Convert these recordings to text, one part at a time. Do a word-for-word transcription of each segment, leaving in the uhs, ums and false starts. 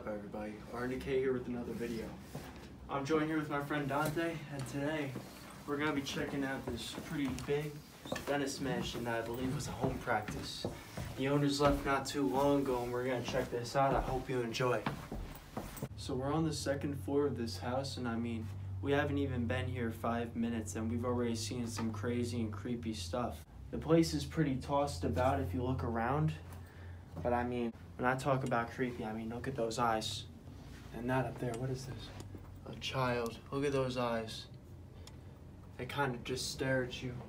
up, everybody? Arnie K here with another video. I'm joined here with my friend Dante, and today we're going to be checking out this pretty big dentist mansion that I believe was a home practice. The owners left not too long ago, and we're going to check this out. I hope you enjoy. So we're on the second floor of this house, and I mean, we haven't even been here five minutes, and we've already seen some crazy and creepy stuff. The place is pretty tossed about if you look around, but I mean, when I talk about creepy, I mean, look at those eyes. And that up there, what is this? A child. Look at those eyes. They kind of just stare at you.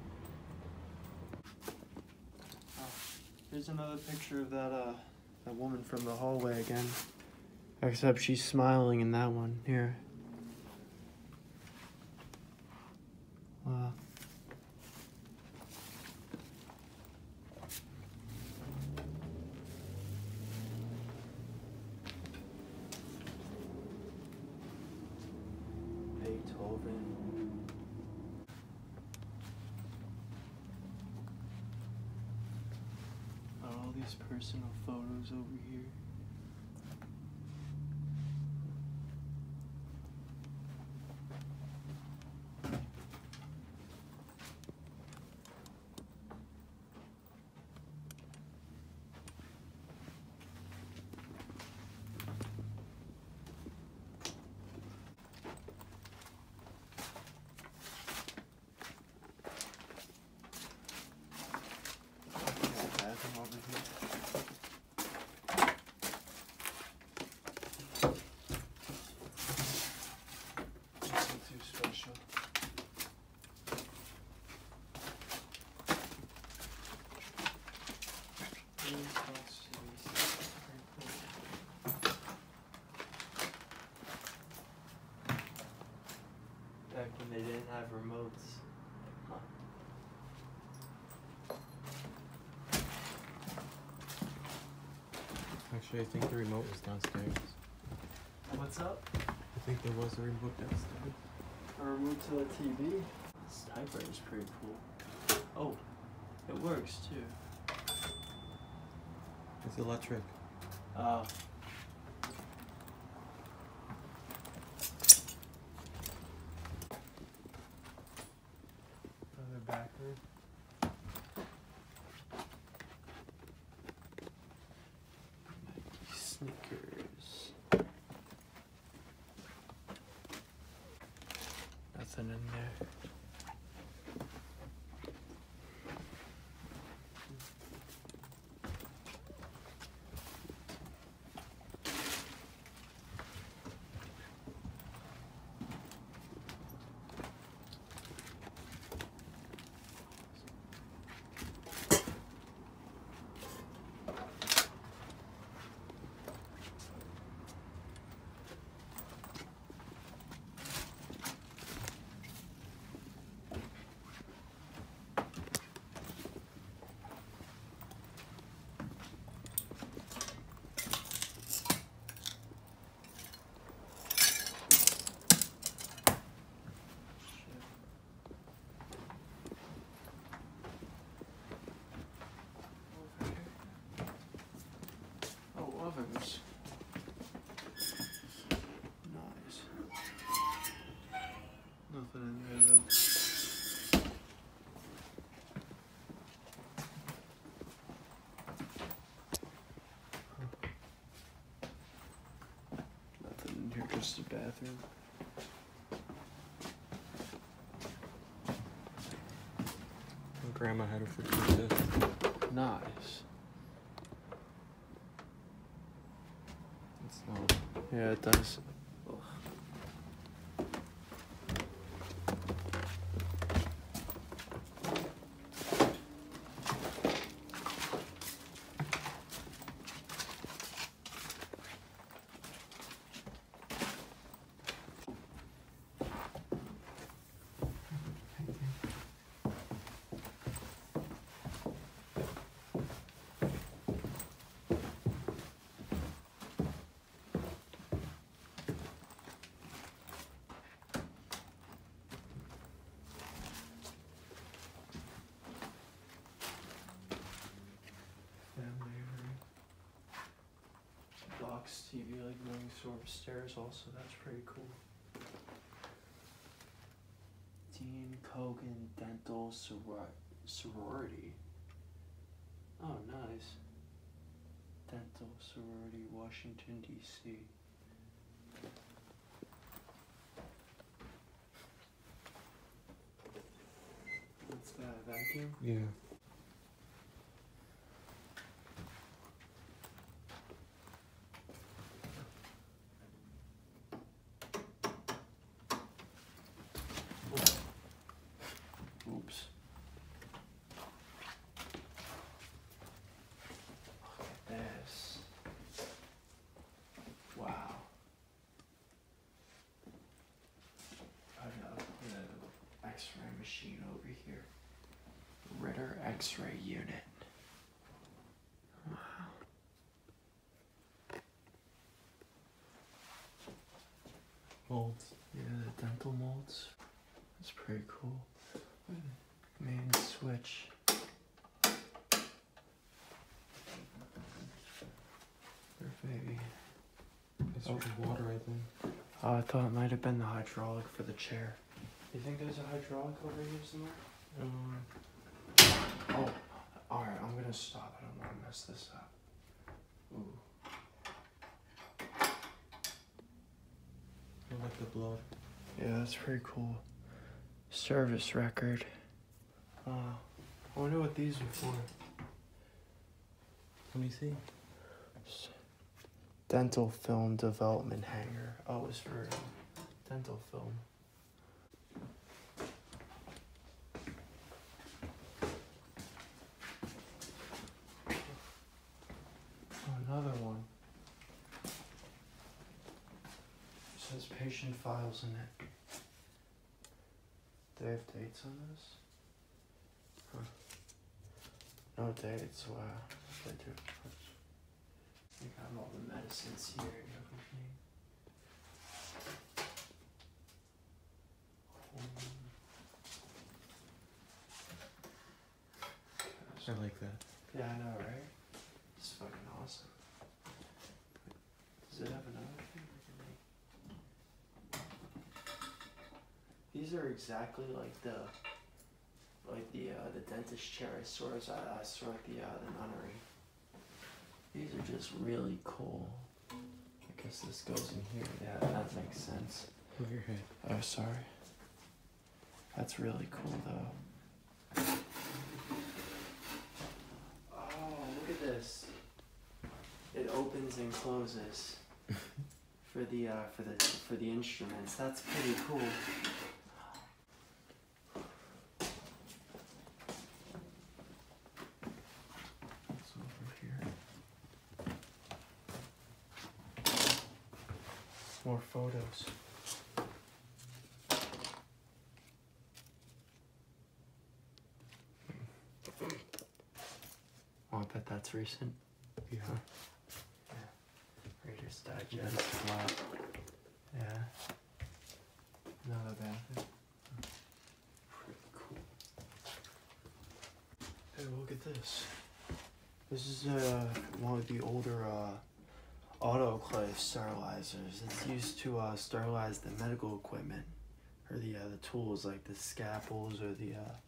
Oh, here's another picture of that, uh, that woman from the hallway again. Except she's smiling in that one. Here. Wow. Beethoven. All these personal photos over here. Back when they didn't have remotes. Huh. Actually, I think the remote was downstairs. What's up? I think there was a remote downstairs. A remote to the T V? This typewriter's pretty cool. Oh, it works too. It's electric. Uh, Another backward. Sneakers. Nothing in there. Ovens. Nice. Nothing in there though. Huh. Nothing in here, just a bathroom. My grandma had a refrigerator. Nice. It's Yeah, it does. Ugh. box T V, like going sort of upstairs also, that's pretty cool. Dean Kogan Dental Soror- Sorority. Oh, nice. Dental Sorority, Washington, D C What's that, a vacuum? Yeah. Oops. Look at this. Wow. I've got to put an X-ray machine over here. Ritter X-ray unit. Wow. Molds. Yeah, the dental molds. That's pretty cool. Main switch. There, baby. It's for the water, I think. Oh, I thought it might have been the hydraulic for the chair. You think there's a hydraulic over here somewhere? Um, Oh, alright, I'm gonna stop. I don't want to mess this up. Ooh. I like the blood. Yeah, that's pretty cool. Service record. Uh, I wonder what these are for. Let me see. Dental film development hanger. Oh, it's for uh, dental film. Oh, another one. It says patient files in it. Do they have dates on this? Huh. No dates. Wow. They do. I got all the medicines here and everything. I like that. Yeah, I know, right? It's fucking awesome. Does it have another thing? These are exactly like the, like the uh, the dentist chair I saw as I, I saw at the uh, the nunnery. These are just really cool. I guess this goes in here. Yeah, that makes sense. Move your head. Oh, sorry. That's really cool, though. Oh, look at this. It opens and closes for the uh, for the for the instruments. That's pretty cool. What's over here? More photos. Oh, I bet that's recent. Yeah. Yeah. Reader's Digest. Wow. Yeah. Another bathroom. Pretty cool. Hey, look at this. This is uh, one of the older uh, autoclave sterilizers. It's used to uh, sterilize the medical equipment, or the uh, the tools like the scalpels or the uh,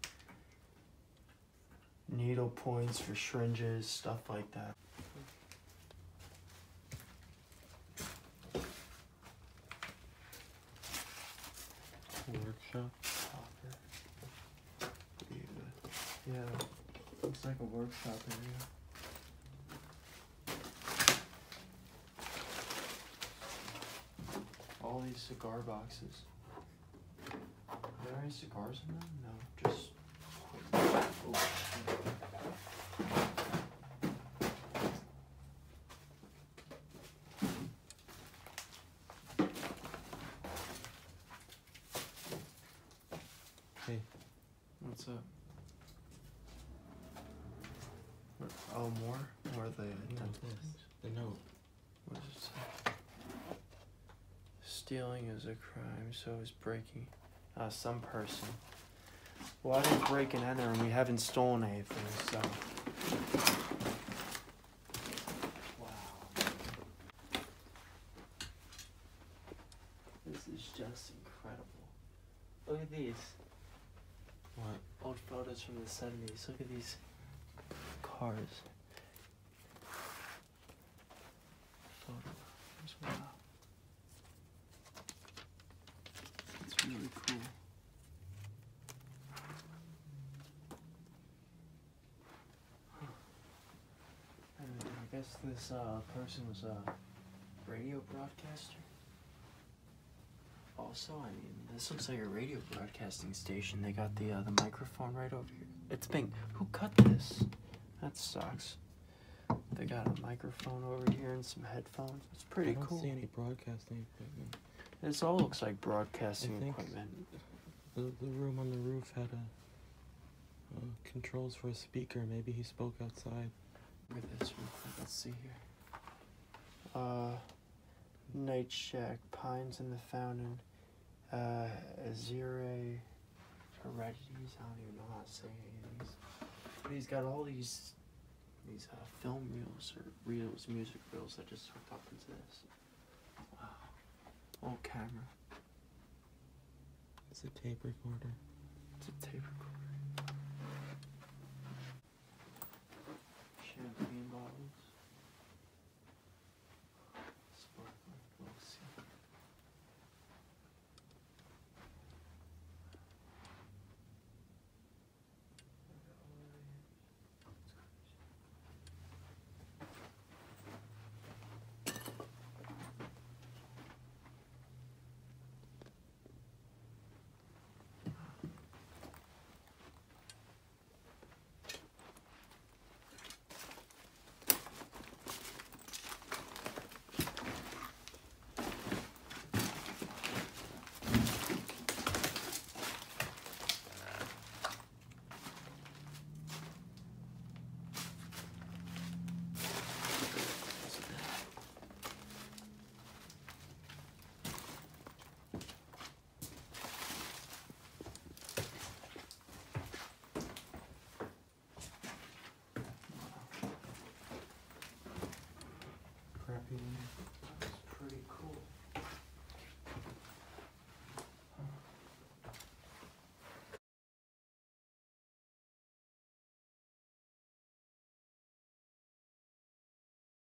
needle points for syringes, stuff like that. Workshop. Copper. Yeah. Yeah. Looks like a workshop area. All these cigar boxes. Are there any cigars in them? No, just. Oh, shit. Hey. What's up? What, oh, more? More of the dental things? The note. What does it say? Stealing is a crime, so is breaking. Uh, some person. Well, I didn't break and enter, and we haven't stolen anything, so. Wow. just incredible. Look at these What? old photos from the seventies. Look at these cars. Photos. Wow. It's really cool. And I guess this uh, person was a radio broadcaster. Also, I mean, this looks like a radio broadcasting station. They got the uh, the microphone right over here. It's pink. Who cut this? That sucks. They got a microphone over here and some headphones. It's pretty I don't cool. see any broadcasting equipment. This all looks like broadcasting I think equipment. The, the room on the roof had a, uh, controls for a speaker. Maybe he spoke outside. Look at this real quick. Let's see here. Uh, Night Shack, Pines in the Fountain, uh, Azire, Heredities. I don't even know how to say any of these. But he's got all these these uh, film reels or reels, music reels that just hooked up into this. Wow. Old camera. It's a tape recorder. It's a tape recorder. Champagne bottles. Sparkling. We'll see. Crappy one. That's pretty cool.